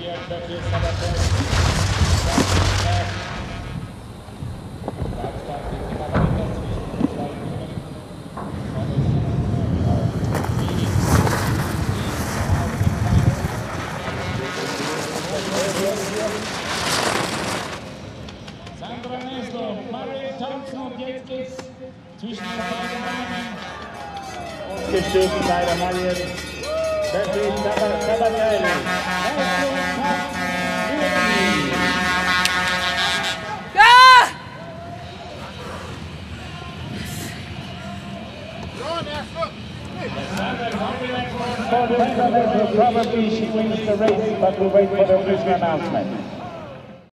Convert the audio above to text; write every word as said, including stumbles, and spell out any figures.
Sandra Neslo, Mario Thompson und jetzt geht's zwischen den beiden Namen. Ausgestoßen bei der Marion. Patrick Tabatelle. Probably she wins the race, but we'll wait for the official announcement.